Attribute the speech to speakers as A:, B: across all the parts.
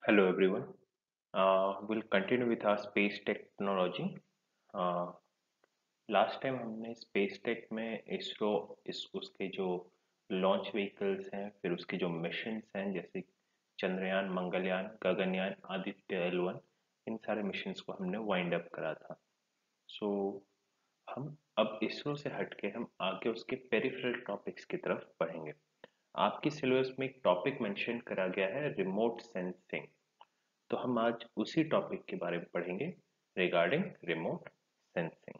A: Hello everyone. We'll continue with our space technology. Uh, last time हमने space tech में इसरो इस उसके जो लॉन्च व्हीकल्स हैं फिर उसके जो मिशंस हैं जैसे चंद्रयान मंगलयान गगनयान आदित्य L1 इन सारे मिशंस को हमने वाइंड अप करा था। सो हम अब इसरो से हटके हम आगे उसके पेरिफेरल टॉपिक्स की तरफ बढ़ेंगे। आपकी सिलेबस में एक टॉपिक मेंशन करा गया है रिमोट सेंसिंग। तो हम आज उसी टॉपिक के बारे में पढ़ेंगे रिगार्डिंग रिमोट सेंसिंग।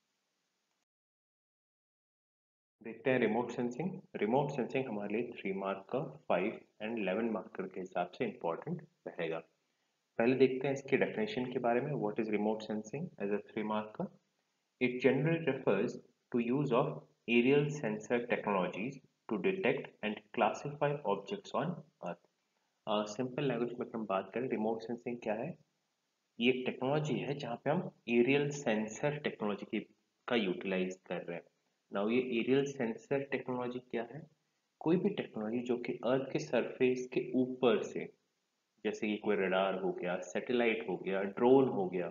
A: देखते हैं रिमोट सेंसिंग। रिमोट सेंसिंग हमारे लिए 3 मार्क का 5 और 11 मार्कर के हिसाब से इम्पोर्टेंट रहेगा। पहले देखते हैं इसके डेफिनेशन के बारे में। What is remote sensing as a 3 mark का? It generally refers to use of aerial sensor technologies to detect and classify objects on earth। Simple language में हम बात करें रिमोट सेंसिंग क्या है, ये एक टेक्नोलॉजी है जहाँ पे हम एरियल सेंसर टेक्नोलॉजी की का यूटिलाइज कर रहे हैं। नाउ ये एरियल सेंसर टेक्नोलॉजी क्या है? कोई भी टेक्नोलॉजी जो कि अर्थ के सरफेस के ऊपर से, जैसे कि कोई रडार हो गया, सैटेलाइट हो गया, ड्रोन हो गया,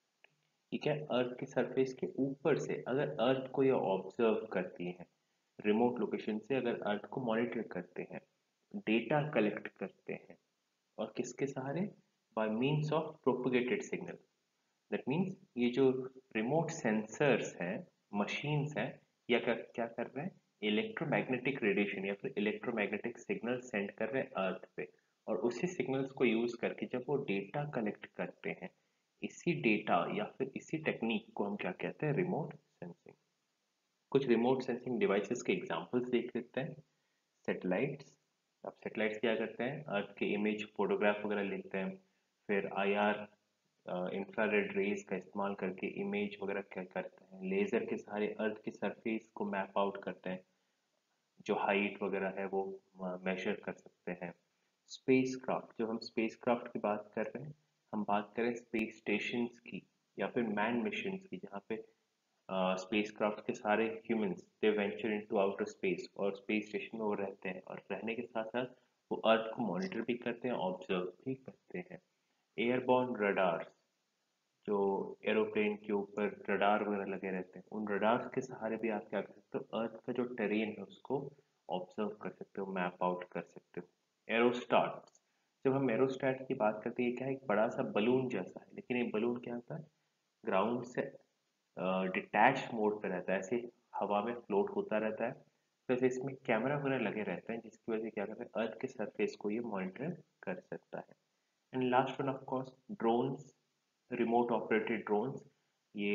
A: ठीक है, अर्थ के सरफेस के ऊपर से अगर अर्थ को ये ऑब्जर्व करती है, रिमोट लोकेशन से अगर अर्थ को मॉनिटर करते हैं, डेटा कलेक्ट करते हैं, और किसके सहारे? By means of propagated signal. That means ये जो रिमोट सेंसर्स हैं, मशीन्स हैं, या क्या क्या कर रहे हैं? इलेक्ट्रोमैग्नेटिक रेडिएशन या फिर इलेक्ट्रोमैग्नेटिक सिग्नल सेंड कर रहे हैं अर्थ पे, और उसी सिग्नल्स को यूज करके जब वो डेटा कलेक्ट करते हैं, इसी डेटा या फिर इसी टेक्निक को हम क्या कहते हैं? Remote sensing. कुछ रिमोट सेंसिंग डिवाइसेस के एग्जांपल्स देख लेते हैं। सैटेलाइट्स। अब सैटेलाइट्स क्या करते हैं? अर्थ के इमेज फोटोग्राफ वगैरह लेते हैं, फिर आईआर इंफ्रारेड रेज का इस्तेमाल करके इमेज वगैरह क्या करते हैं, लेजर के सहारे अर्थ की सरफेस को मैप आउट करते हैं, जो हाइट वगैरह है वो मेजर कर सकते हैं। स्पेस क्राफ्ट, जब हम स्पेस क्राफ्ट की बात कर रहे हैं, हम बात करें स्पेस स्टेशन की या फिर मैन मिशन की, जहाँ पे स्पेस क्राफ्ट के सारे humans they venture into outer space और स्पेस स्टेशन में वो रहते हैं, और रहने के साथ साथ वो अर्थ को मॉनिटर भी करते हैं, ऑब्जर्व भी करते हैं। एयरबॉर्न रडार्स, जो एरोप्लेन के ऊपर रडार वगैरह लगे रहते हैं, उन रडार्स के सहारे भी आप क्या कर सकते हो? अर्थ का जो टेरेन है उसको ऑब्जर्व कर सकते हो, मैप आउट कर सकते हो। एरोस्टार्स, जब हम एरोस्टाट की बात करते हैं, ये क्या है? एक बड़ा सा बलून जैसा है, लेकिन ये बलून क्या होता है? ग्राउंड से डिटैच मोड पे रहता है, ऐसे हवा में फ्लोट होता रहता है। प्लस इसमें कैमरा वगैरह लगे रहते हैं, जिसकी वजह से क्या करता है? अर्थ के सरफेस को ये मॉनिटर कर सकता है। And last one of course drones, remote operated drones. ये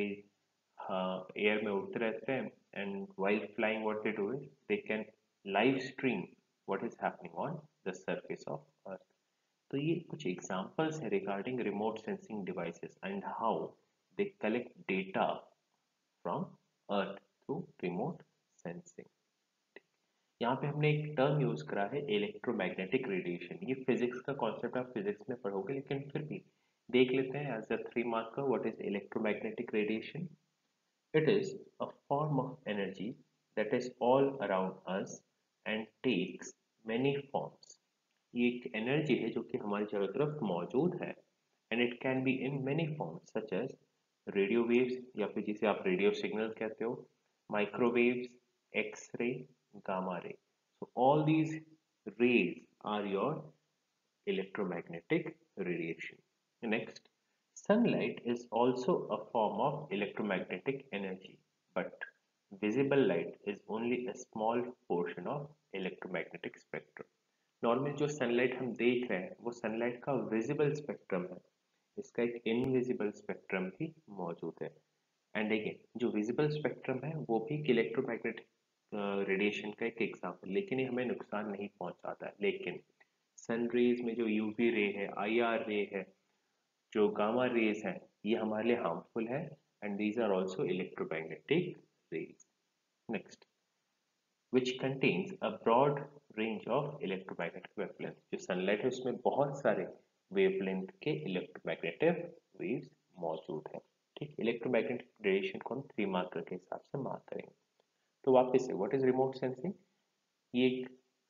A: एयर में उड़ते रहते हैं, and while flying what they do is they can live stream what is happening on the surface of earth. तो ये कुछ एग्जांपल्स है regarding remote sensing devices and how they collect data from earth through remote sensing. यहाँ पे हमने एक term use करा है इलेक्ट्रोमैग्नेटिक रेडिएशन। ये फिजिक्स का कॉन्सेप्ट आप फिजिक्स में पढ़ोगे, लेकिन फिर भी देख लेते हैं एज अ 3 मार्क का। What is electromagnetic radiation? It is a form of energy that is all around us and takes many forms. ये एक एनर्जी है जो कि हमारी चारों तरफ मौजूद है, and it can be in many forms such as radio waves, या फिर जिसे आप रेडियो सिग्नल कहते हो, microwaves, X ray, gamma ray. So all these rays are your electromagnetic radiation. Next, sunlight is also a form of electromagnetic energy, but visible light is only a small portion of electromagnetic spectrum. Normal जो sunlight हम देख रहे हैं वो sunlight का visible spectrum है, इसका एक इनविजिबल स्पेक्ट्रम भी मौजूद है। एंड अगेन जो विजिबल स्पेक्ट्रम है वो भी एक इलेक्ट्रोमैग्नेटिक रेडिएशन का एक एग्जाम्पल, लेकिन ये हमें नुकसान नहीं पहुंचाता है। लेकिन सन रेज में जो यूवी रे है, आईआर रे है, जो गामा रेज है, ये हमारे लिए हार्मफुल है, and these are also electromagnetic rays. Next, which contains a broad range of electromagnetic wavelengths। जो सनलाइट है उसमें बहुत सारे वेवलेंथ के इलेक्ट्रोमैग्नेटिक वेव्स मौजूद हैं। ठीक, इलेक्ट्रोमैग्नेटिक रेडिएशन को हम 3 मार्कर के हिसाब से मार्क करेंगे। तो वापस से व्हाट इज रिमोट सेंसिंग? ये एक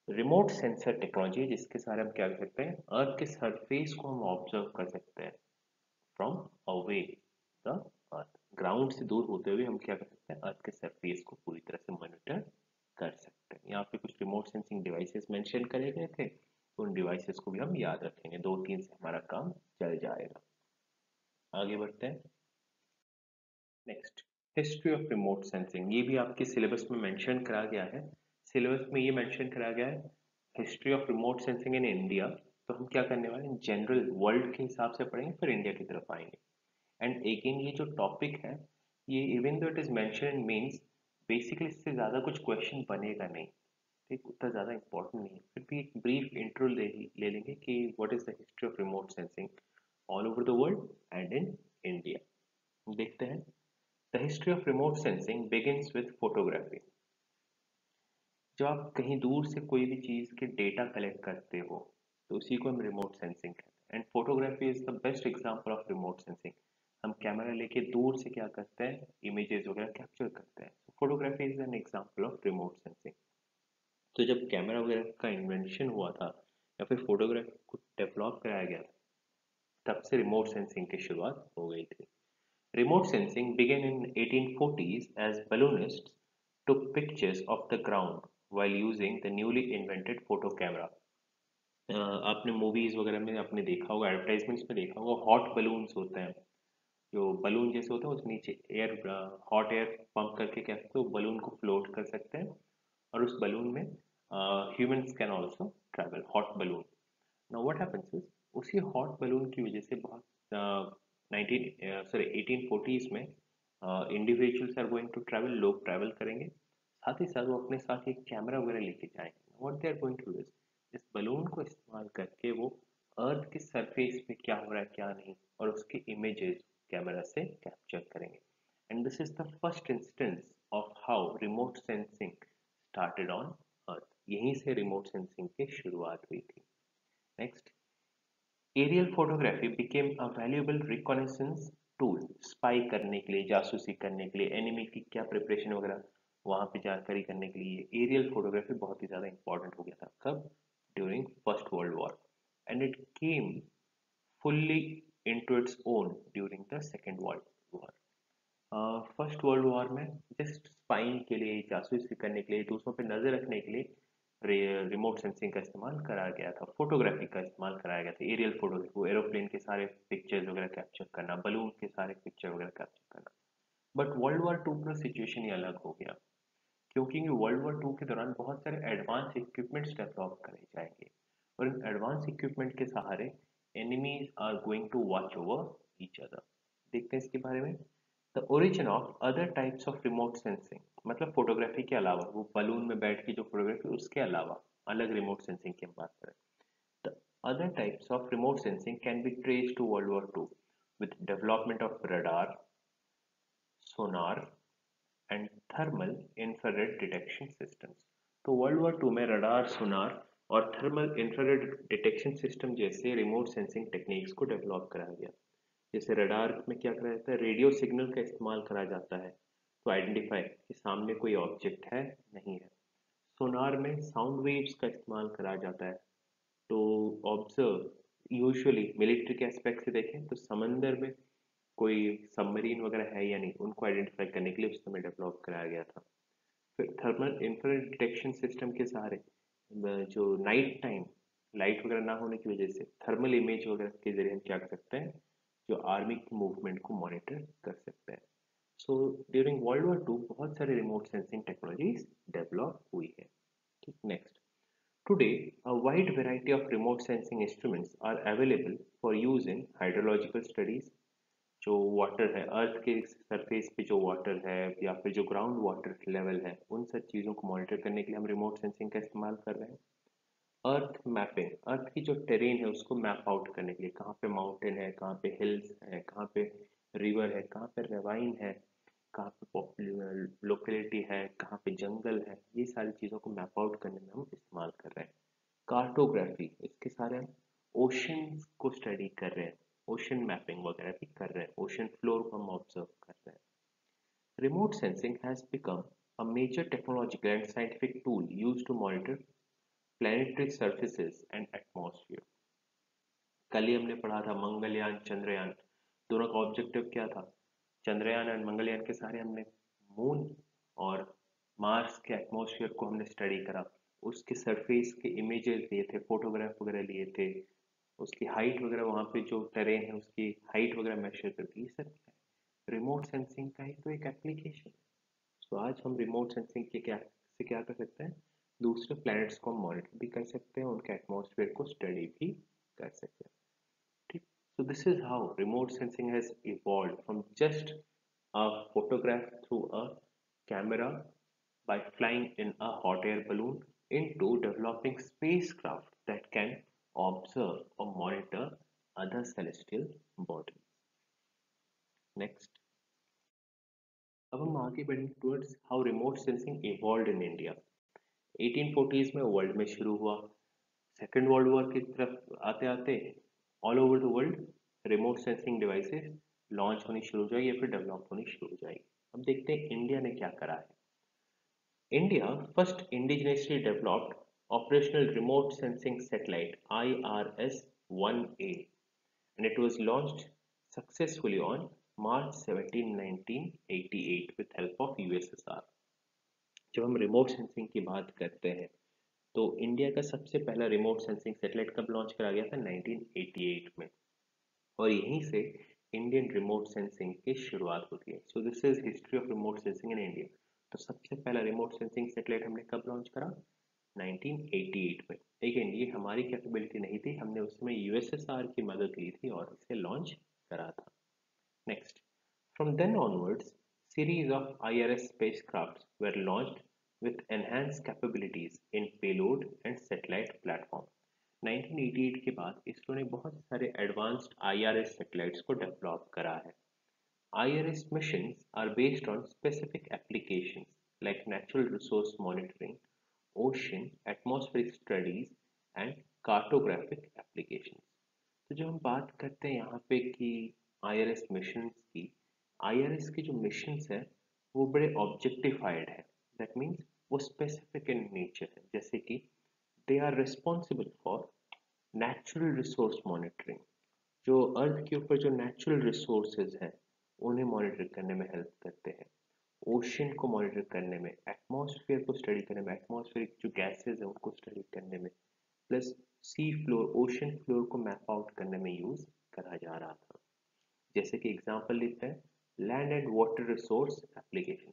A: रिमोट सेंसर टेक्नोलॉजी जिसके सारे हम क्या कर सकते हैं, अर्थ के सरफेस को हम ऑब्जर्व कर सकते हैं from away the earth, ground से दूर होते हुए हम क्या कर सकते हैं, अर्थ के सरफेस को पूरी तरह से मॉनिटर कर सकते हैं। यहाँ पे कुछ रिमोट सेंसिंग डिवाइसेस मेंशन करे गए थे, तो उन डिवाइसेस को भी हम याद रखेंगे, 2-3 से हमारा काम चल जाएगा। आगे बढ़ते हैं। Next, history of remote sensing, ये भी आपके सिलेबस में मेंशन करा गया है। सिलेबस में ये मेंशन करा गया है history of remote sensing in India. तो हम क्या करने वाले हैं, जनरल वर्ल्ड के हिसाब से पढ़ेंगे, फिर इंडिया की तरफ आएंगे। एंड अगेन ये जो टॉपिक है, ये even though it is mention in mains, basically इससे ज़्यादा कुछ क्वेश्चन बनेगा नहीं, ठीक, उतना ज़्यादा इंपॉर्टेंट नहीं है। फिर भी एक ब्रीफ इंट्रो ले लेंगे कि what is the history of remote sensing all over the world and in India. देखते हैं। The history of remote sensing begins with photography. जब आप कहीं दूर से कोई भी चीज़ के डेटा कलेक्ट करते हो, तो उसी को हम रिमोट सेंसिंग कहते हैं। And photography is the best example of remote sensing. हम कैमरा लेके दूर से क्या करते हैं, इमेजेस वगैरह कैप्चर करते हैं। Photography is an example of remote sensing. तो जब कैमरा वगैरह का इन्वेंशन हुआ था या फिर फोटोग्राफी को डेवलप कराया गया था, तब से रिमोट सेंसिंग की शुरुआत हो गई थी। Remote sensing began in 1840s as balloonists took pictures of the ground while using the newly invented photo camera. आपने मूवीज वगैरह में आपने देखा होगा, एडवर्टाइजमेंट्स में देखा होगा, हॉट बलून्स होते हैं, जो बलून जैसे होते हैं, उस नीचे एयर, हॉट एयर पंप करके क्या करते हैं, बलून को फ्लोट कर सकते हैं, और उस बलून में humans can also travel, hot balloon. Now what happens is, उसी हॉट बलून की वजह से बहुत 1840s में individuals are going to travel, लोग ट्रैवल करेंगे, साथ ही साथ वो अपने साथ एक कैमरा वगैरह लेके जाएंगे। What they are going to do इस बलून को इस्तेमाल करके वो अर्थ के सरफेस पे क्या हो रहा है क्या नहीं, और उसके इमेजेस कैमरा से कैप्चर करेंगे। And this is the first instance of how remote sensing started on earth. यहीं से रिमोट सेंसिंग की शुरुआत हुई थी। Next, aerial photography became a valuable reconnaissance tool. Spy करने के लिए, जासूसी करने के लिए, एनिमी की क्या प्रिपरेशन वगैरह वहाँ पे जानकारी करने के लिए एरियल फोटोग्राफी बहुत ही ज़्यादा इंपॉर्टेंट हो गया था। कब? During first world war. And it came fully into its own during the second world war. First world war में जस्ट स्पाइंग के लिए, जासूसी करने के लिए, दूसरों पर नजर रखने के लिए रिमोट सेंसिंग का इस्तेमाल करा गया था, फोटोग्राफी का इस्तेमाल कराया गया था, एरियल फोटोग्राफी, वो एरोप्लेन के सारे पिक्चर्स वगैरह कैप्चर करना, बलून के सारे पिक्चर वगैरह कैप्चर करना। बट वर्ल्ड वॉर टू का सिचुएशन ही अलग हो गया, क्योंकि वर्ल्ड वॉर टू के दौरान बहुत सारे एडवांस इक्विपमेंट्स डेवलप करे जाएंगे, और इन एडवांस इक्विपमेंट के सहारे enemies are going to watch over each other. देखते हैं इसके बारे में। The origin of other types of remote sensing, मतलब फोटोग्राफी के अलावा, वो बलून में बैठ के जो फोटोग्राफी, उसके अलावा अलग रिमोट सेंसिंग की हम बात करें, the other types of remote sensing can be traced to world war two with development of radar, sonar and thermal infrared detection systems। तो वर्ल्ड वॉर टू में रडार, सोनार और थर्मल इंफ्रारेड डिटेक्शन सिस्टम जैसे रिमोट सेंसिंग टेक्निक्स को develop कराया गया। जैसे रडार में क्या करा जाता है, रेडियो सिग्नल का इस्तेमाल करा जाता है तो आइडेंटिफाई कि सामने कोई ऑब्जेक्ट है नहीं है। सोनार में साउंड वेव्स का इस्तेमाल करा जाता है तो ऑब्जर्व, यूजुअली मिलिट्री के एस्पेक्ट से देखें तो समंदर में कोई सबमरीन वगैरह है या नहीं, उनको आइडेंटिफाई करने के लिए उस समय डेवलप कराया गया था। फिर थर्मल इंफ्रारेड डिटेक्शन सिस्टम के सहारे जो नाइट टाइम लाइट वगैरह ना होने की वजह से थर्मल इमेज वगैरह के जरिए हम क्या कर सकते हैं, जो आर्मी की मूवमेंट को मॉनिटर कर सकते हैं। So during world war two बहुत सारे रिमोट सेंसिंग टेक्नोलॉजीज डेवलप हुई है। ठीक, next, today a wide variety of remote sensing instruments are available for use in hydrological studies। जो वाटर है, अर्थ के सरफेस पे जो वाटर है या फिर जो ग्राउंड वाटर लेवल है, उन सब चीज़ों को मॉनिटर करने के लिए हम रिमोट सेंसिंग का इस्तेमाल कर रहे हैं। अर्थ मैपिंग, अर्थ की जो टेरेन है उसको मैप आउट करने के लिए, कहाँ पे माउंटेन है, कहाँ पे हिल्स है, कहाँ पे रिवर है, कहाँ पे रेवाइन है, कहाँ पे लोकेलिटी है, कहाँ पे जंगल है, ये सारी चीज़ों को मैप आउट करने में हम इस्तेमाल कर रहे हैं। कार्टोग्राफी, इसके सारे हम ओशन को स्टडी कर रहे हैं, ओशन मैपिंग वगैरह भी कर रहे हैं, ओशन फ्लोर को हम ऑब्जर्व कर रहे हैं। Remote sensing has become a major technological and scientific tool used to monitor planetary surfaces and atmosphere. कल ही हमने पढ़ा था मंगलयान चंद्रयान, दोनों का ऑब्जेक्टिव क्या था? चंद्रयान एंड मंगलयान के सारे हमने मून और मार्स के एटमॉस्फेयर को हमने स्टडी करा, उसके सरफेस के इमेजेस लिए थे, फोटोग्राफ वगैरह लिए थे, उसकी हाइट वगैरह, वहाँ पे जो टेरेन है उसकी हाइट वगैरह मेजर करती है। ये सब क्या है? रिमोट सेंसिंग का ही तो एक एप्लीकेशन है। तो आज हम रिमोट सेंसिंग के क्या कर सकते हैं? दूसरे प्लैनेट्स को मॉनिटर भी कर सकते हैं, उनके एटमॉस्फेयर को स्टडी भी कर सकते हैं। ठीक। So this is how remote sensing has evolved from just a photograph through a camera by flying in a hot air balloon into developing spacecraft that can observe or monitor other celestial bodies. Next, अब हम आगे बढ़ेंगे towards how remote sensing evolved in India. 1840s में world में शुरू हुआ, second world war की तरफ आते आते all over the world remote sensing devices launch होनी शुरू हो जाएगी या फिर डेवलप होनी शुरू हो जाएगी। अब देखते हैं इंडिया ने क्या करा है। India first indigenously developed operational remote sensing satellite IRS-1A and it was launched successfully on March 17, 1988 with help of USSR। जब हम रिमोट सेंसिंग की बात करते हैं तो इंडिया का सबसे पहला रिमोट सेंसिंग सैटेलाइट कब लॉन्च करा गया था? 1988 में। और यहीं से इंडियन रिमोट सेंसिंग की शुरुआत होती है। So this is history of remote sensing in India. तो सबसे पहला रिमोट सेंसिंग सैटेलाइट हमने कब लॉन्च करा? 1988 में। लेकिन ये हमारी कैपेबिलिटी नहीं थी, हमने उसमें यूएसएसआर की मदद ली थी और इसे लॉन्च करा था। Next, from then onwards, series of IRS spacecrafts were launched with enhanced capabilities in payload and satellite platform। 1988 के बाद इसरो ने बहुत सारे एडवांस्ड IRS सैटेलाइट्स को डेवलप करा है। IRS missions are based on specific applications like natural resource monitoring, ocean atmospheric studies and cartographic applications। तो जब हम बात करते हैं यहाँ पे कि IRS मिशंस की, IRS के जो मिशंस है वो बड़े ऑब्जेक्टिफाइड है। दैट मीन्स वो स्पेसिफिक इन नेचर है, जैसे कि they are responsible for natural resource monitoring. जो अर्थ के ऊपर जो नेचुरल रिसोर्सेज हैं उन्हें मॉनिटर करने में हेल्प करते हैं, ओशन को मॉनिटर करने में, एटमॉस्फेयर को स्टडी करने में, एटमॉस्फेरिक जो गैसेज हैं उनको स्टडी करने में, plus sea floor, ocean floor को मैप आउट करने में यूज करा जा रहा था। जैसे कि एग्जांपल लेते हैं, land and water resource application.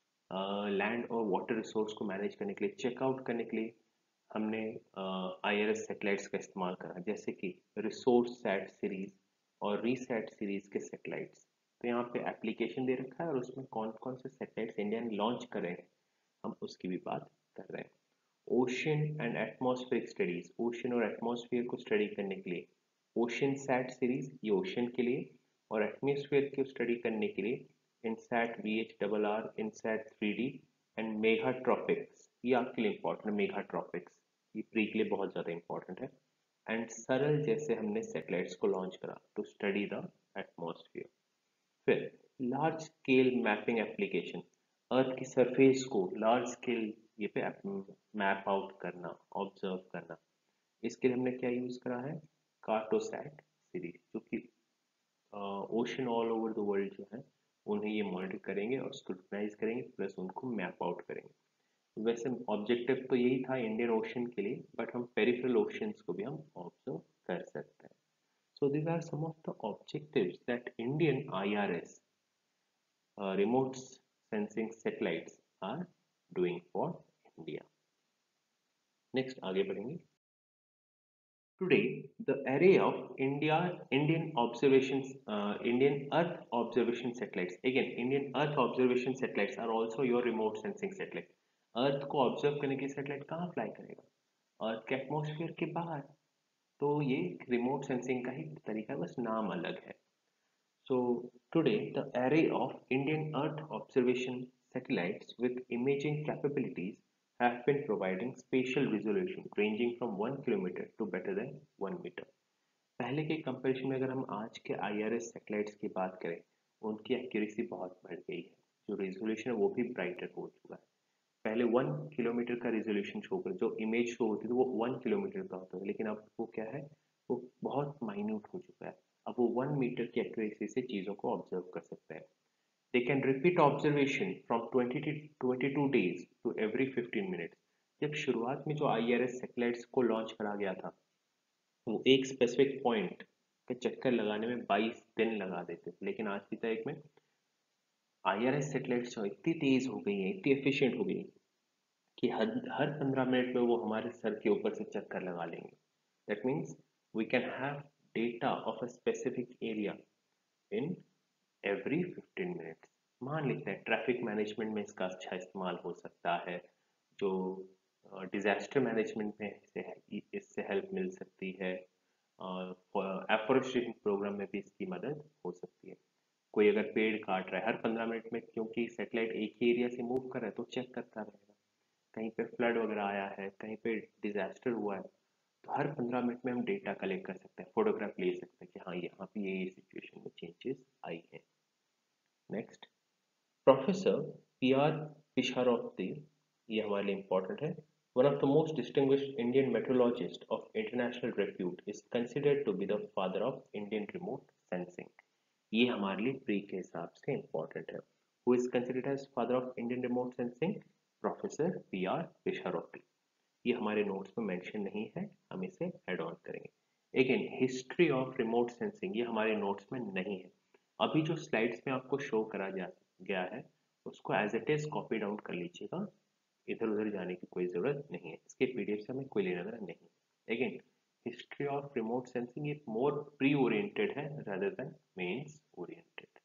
A: Land और वाटर रिसोर्स को मैनेज करने के लिए, चेकआउट करने के लिए हमने IRS सैटेलाइट्स का इस्तेमाल करा, जैसे कि रिसोर्स सैट सीरीज और रीसैट सीरीज के सैटेलाइट्स। तो यहाँ पे एप्लीकेशन दे रखा है और उसमें कौन कौन से सैटेलाइट्स इंडिया ने लॉन्च करे हैं हम उसकी भी बात कर रहे हैं। Ocean and atmospheric studies, ocean और एटमॉस्फेयर को स्टडी करने के लिए ओशन सैट सीरीज, ये ओशन के लिए, और एटमॉस्फेयर को स्टडी करने के लिए INSAT VHRR, INSAT 3D and Megha-Tropiques. ये आपके लिए इंपॉर्टेंट है, मेगाट्रॉपिक्स ये प्री के लिए बहुत ज़्यादा इंपॉर्टेंट है। एंड सरल जैसे हमने सैटेलाइट्स को लॉन्च करा टू स्टडी द एटमॉस्फेयर। फिर large scale mapping application, earth की सरफेस को लार्ज स्केल ये पे मैप आउट करना, ऑब्जर्व करना, इसके लिए हमने क्या यूज करा है? कार्टोसैट सीरीज, जो कि ocean all over the world जो है उन्हें ये मॉनिटर करेंगे और स्क्रूटनाइज करेंगे, प्लस उनको मैप आउट करेंगे। वैसे ऑब्जेक्टिव तो यही था इंडियन ओशन के लिए, बट हम पेरिफेरल ओशंस को भी हम ऑब्जर्व कर सकते हैं। So these are some of the objectives that Indian IRS remote sensing satellites are doing for India. Next आगे बढ़ेंगे। Today, the array of Indian Earth observation satellites. Again, Indian Earth observation satellites are also your remote sensing satellite. Earth को observe करने के satellite कहाँ fly करेगा? Earth के atmosphere के बाहर। तो ये remote sensing का ही तरीका है, बस नाम अलग है। So today, the array of Indian Earth observation satellites with imaging capabilities have been providing spatial resolution ranging from 1 kilometer to better than 1 meter। पहले के कंपैरिजन में अगर हम आज के IRS सैटेलाइट्स की बात करें, उनकी एक्यूरेसी बहुत बढ़ गई है, जो रेजोल्यूशन है वो भी ब्राइटर हो चुका है। पहले 1 किलोमीटर का रेजोल्यूशन शो कर, जो इमेज शो होती थी वो 1 किलोमीटर का होता था, लेकिन अब वो क्या है, वो बहुत माइन्यूट हो चुका है। अब वो 1 मीटर की एक्यूरेसी से चीज़ों को ऑब्जर्व कर सकते हैं। They can repeat observation from 22 days to every 15 minutes. जब शुरुआत में जो IRS सैटेलाइट्स को लॉन्च करा गया था, वो एक स्पेसिफिक पॉइंट का चक्कर लगाने में 22 दिन लगा देते थे, लेकिन आज की तारीख में IRS सैटेलाइट्स जो इतनी तेज हो गई हैं, इतनी एफिशिएंट हो गई हैं, कि हर 15 मिनट में वो हमारे सर के ऊपर से चक्कर लगा लेंगे। That means we can have data of a specific area in every 15 minutes. मान लेते हैं ट्रैफिक मैनेजमेंट में इसका अच्छा इस्तेमाल हो सकता है, जो डिजास्टर मैनेजमेंट में इससे हेल्प मिल सकती है, एफोरेस्टेशन प्रोग्राम में भी इसकी मदद हो सकती है। कोई अगर पेड़ काट रहा है हर 15 मिनट में, क्योंकि सैटेलाइट एक ही एरिया से मूव कर रहा है तो चेक करता रहेगा। कहीं पे फ्लड वगैरह आया है, कहीं पे डिजास्टर हुआ है, तो हर 15 मिनट में हम डेटा कलेक्ट कर सकते हैं, फोटोग्राफ ले सकते हैं कि हाँ यहाँ पे ये सिचुएशन में चेंजेस आई है। नेक्स्ट, प्रोफेसर PR पिशारोत्ती, ये हमारे लिए इम्पोर्टेंट है। One of the most distinguished Indian meteorologist of international repute is considered to be the father of Indian remote sensing. ये हमारे लिए प्री के हिसाब से इम्पोर्टेंट है। Who is considered as father of Indian remote sensing? Professor PR Pisharoty. ये हमारे notes में मेंशन नहीं है, हम इसे ऐड ऑन करेंगे। Again, history of remote sensing ये हमारे नोट्स में नहीं है। अभी जो स्लाइड्स में आपको शो करा गया है उसको as it is copy down कर लीजिएगा, इधर उधर जाने की कोई ज़रूरत नहीं है, इसके PDF से हमें कोई लेना देना नहीं है। Again, history of remote sensing ये मोर प्री ओरिएंटेड है rather than mains oriented.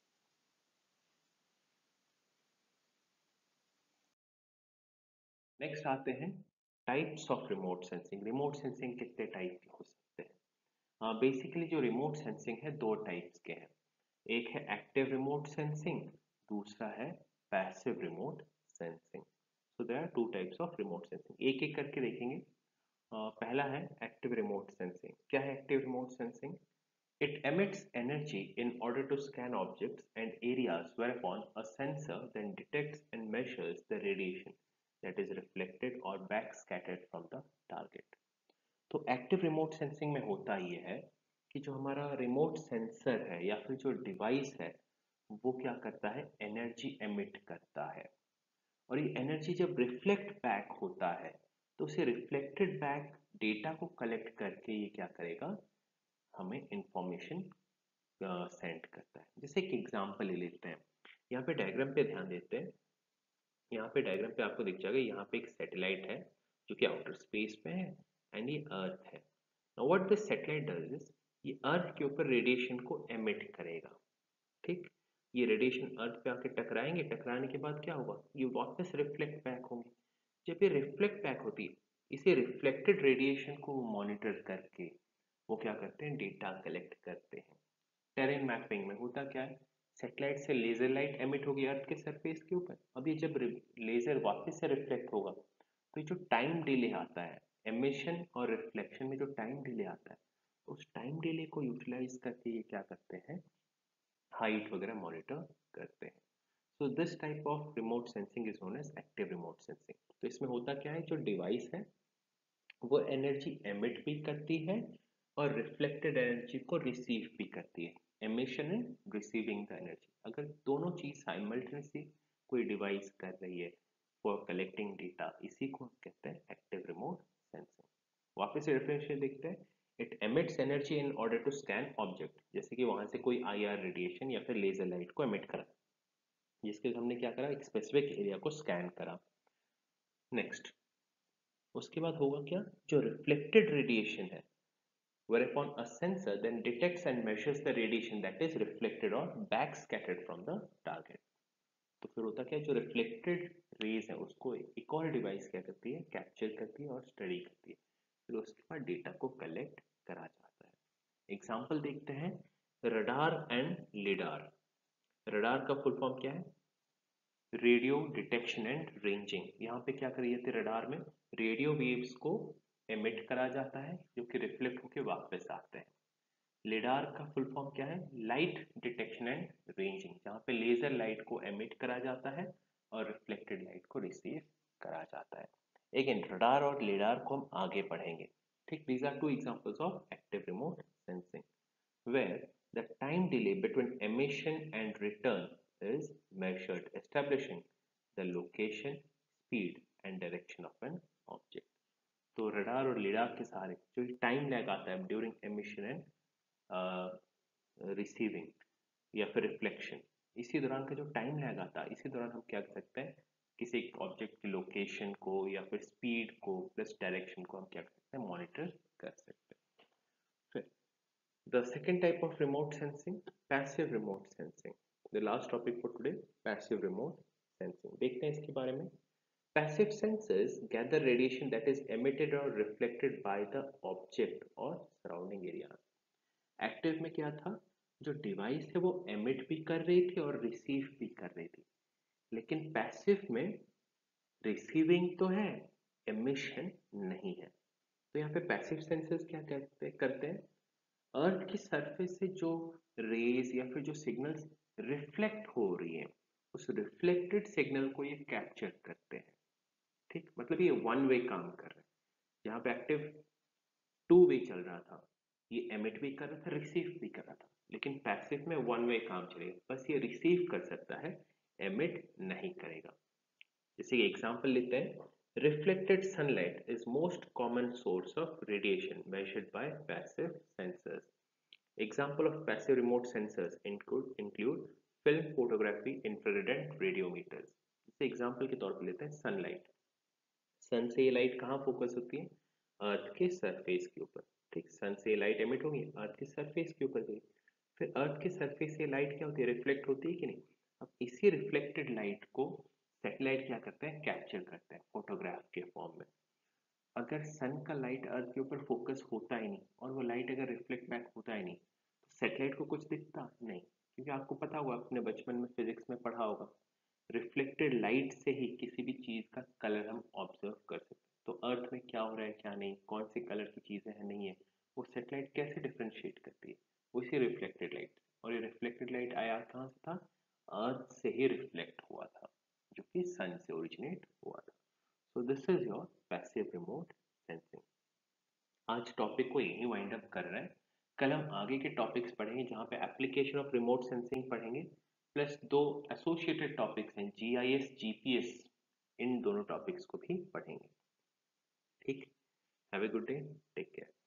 A: Next आते हैं types of remote sensing. Remote sensing कितने टाइप के हो सकते हैं? बेसिकली जो रिमोट सेंसिंग है दो टाइप्स के हैं। एक है एक्टिव रिमोट सेंसिंग, दूसरा है passive remote sensing. So there are two types of remote sensing, एक एक करके देखेंगे। पहला है एक्टिव रिमोट सेंसिंग। क्या है active remote sensing? It emits energy in order to scan objects and areas, whereupon a sensor then detects and measures the radiation that is reflected or backscattered from the target. तो active remote sensing में होता ये है कि जो हमारा remote sensor है या फिर जो डिवाइस है वो क्या करता है, एनर्जी एमिट करता है, और ये एनर्जी जब रिफ्लेक्ट बैक होता है तो उसे रिफ्लेक्टेड बैक डेटा को कलेक्ट करके ये क्या करेगा, हमें इंफॉर्मेशन सेंड करता है। जैसे एक एग्जांपल ले लेते हैं, यहाँ पे डायग्राम पे ध्यान देते हैं। यहाँ पे डायग्राम पे आपको दिख जाएगा, यहाँ पे एक सैटेलाइट है जो कि आउटर स्पेस में है एंड ये अर्थ है। Now what this satellite does is, ये अर्थ के ऊपर रेडिएशन को एमिट करेगा। ठीक, ये रेडिएशन अर्थ पे आके टकराएंगे, टकराने के बाद क्या होगा, ये वापस रिफ्लेक्ट बैक होंगे। जब ये रिफ्लेक्ट बैक होती है, इसे रिफ्लेक्टेड रेडिएशन को मॉनिटर करके वो क्या करते हैं, डेटा कलेक्ट करते हैं। टेरेन मैपिंग में होता क्या है, सैटेलाइट से लेजर लाइट एमिट होगी अर्थ के सरफेस के ऊपर। अब ये जब लेजर वापस से रिफ्लेक्ट होगा तो ये जो टाइम डिले आता है, एमिशन और रिफ्लेक्शन में जो टाइम डिले आता है, उस टाइम डिले को यूटिलाइज करके ये क्या करते हैं, हाइट वगैरह मॉनिटर करते हैं। So this type of remote sensing is known as active remote sensing. तो इसमें होता क्या है, जो डिवाइस है वो एनर्जी एमिट भी करती है और रिफ्लेक्टेड एनर्जी को रिसीव भी करती है। Emission and receiving the energy, अगर दोनों चीज साइमल्टेनियसली कोई डिवाइस कर रही है फॉर कलेक्टिंग डेटा, इसी को कहते हैं एक्टिव रिमोट सेंसिंग। वापस से रेफरेंशियल देखते हैं। It emits energy in order to scan object, जैसे कि वहां से कोई IR रेडिएशन या फिर लेजर लाइट को एमिट करा, जिसके हमने क्या करा, एक स्पेसिफिक एरिया को स्कैन करा। नेक्स्ट, उसके बाद होगा क्या, जो रिफ्लेक्टेड रेडिएशन है, whereupon a sensor then detects and measures the radiation that is reflected or backscattered from the target. तो फिर होता क्या है, जो रिफ्लेक्टेड रेज है उसको एक और डिवाइस क्या करती है, कैप्चर करती है और स्टडी करती है, फिर उसके बाद डेटा को कलेक्ट करा जाता है। एग्जांपल देखते हैं, रडार एंड लिडार। रडार का फुल फॉर्म क्या है, रेडियो डिटेक्शन एंड रेंजिंग। यहाँ पे क्या करी जाती है, रडार में रेडियो वेव्स को एमिट करा जाता है जो कि रिफ्लेक्ट होकर वापस आते हैं। लिडार का फुल फॉर्म क्या है, लाइट डिटेक्शन एंड रेंजिंग, जहाँ पे लेजर लाइट को एमिट करा जाता है और रिफ्लेक्टेड लाइट को रिसीव करा जाता है। अगेन रडार और लिडार को हम आगे पढ़ेंगे। ठीक, these are two examples of active remote sensing where the time delay between emission and return is measured, establishing the location, speed and direction of an object. तो रडार और lidar के सहारे जो टाइम लैग आता है during emission and receiving या फिर reflection, इसी दौरान का जो टाइम लैग आता है, इसी दौरान हम क्या कर सकते हैं, किसी एक ऑब्जेक्ट की लोकेशन को या फिर स्पीड को प्लस डायरेक्शन को हम क्या कर सकते हैं, मॉनिटर कर सकते हैं। फिर the second type of remote sensing, passive remote sensing, the last topic for today, passive remote sensing. देखते हैं इसके बारे में। Passive sensors gather radiation that is emitted or reflected by the object or surrounding area. Active में क्या था, जो device है वो एमिट भी कर रही थी और रिसीव भी कर रही थी, लेकिन पैसिव में रिसीविंग तो है, एमिशन नहीं है। तो यहाँ पे पैसिव सेंसर्स क्या करते हैं, अर्थ की सरफेस से जो रेज या फिर जो सिग्नल्स रिफ्लेक्ट हो रही है, उस रिफ्लेक्टेड सिग्नल को ये कैप्चर करते हैं। ठीक, मतलब ये वन वे काम कर रहा है। यहाँ पे एक्टिव टू वे चल रहा था, ये एमिट भी कर रहा था, रिसीव भी कर रहा था, लेकिन पैसिव में वन वे काम चलेगा, बस ये रिसीव कर सकता है, एमिट नहीं करेगा। जैसे कि एग्जांपल लेते हैं, reflected sunlight is most common source of radiation measured by passive sensors. Example of passive remote sensors include film photography, infrared and radiometers. जैसे एग्जांपल के तौर पर लेते हैं सनलाइट। सन से ये लाइट कहाँ फोकस होती है, अर्थ के सरफेस के ऊपर। ठीक, सन से लाइट एमिट होगी, अर्थ के सरफेस के ऊपर गई, फिर अर्थ के सरफेस से लाइट क्या होती है, रिफ्लेक्ट होती है कि नहीं। अब इसी रिफ्लेक्टेड लाइट को सैटेलाइट क्या करता है, कैप्चर करता है फोटोग्राफ के फॉर्म में। अगर सन का लाइट अर्थ के ऊपर फोकस होता ही नहीं और वो लाइट अगर रिफ्लेक्ट बैक होता ही नहीं, तो सैटेलाइट को कुछ दिखता नहीं, क्योंकि आपको पता होगा, अपने बचपन में फिजिक्स में पढ़ा होगा, रिफ्लेक्टेड लाइट से ही किसी भी चीज का कलर हम ऑब्जर्व कर सकते हैं। तो अर्थ में क्या हो रहा है क्या नहीं, कौन से कलर की चीजें हैं नहीं है, वो सैटेलाइट कैसे डिफरेंशिएट करती है, उसी रिफ्लेक्टेड लाइट। और ये रिफ्लेक्टेड लाइट आया कहाँ से था, अर्थ से ही रिफ्लेक्ट हुआ था, जो कि सन से ओरिजिनेट हुआ था। So this is your passive remote sensing. आज टॉपिक को यही वाइंड अप कर रहे हैं। कल हम आगे के टॉपिक्स पढ़ेंगे, जहाँ पे एप्लीकेशन ऑफ रिमोट सेंसिंग पढ़ेंगे, प्लस दो एसोसिएटेड टॉपिक्स हैं, जीआईएस, जीपीएस, इन दोनों टॉपिक्स को भी पढ़ेंगे। ठीक, have a good day, take care.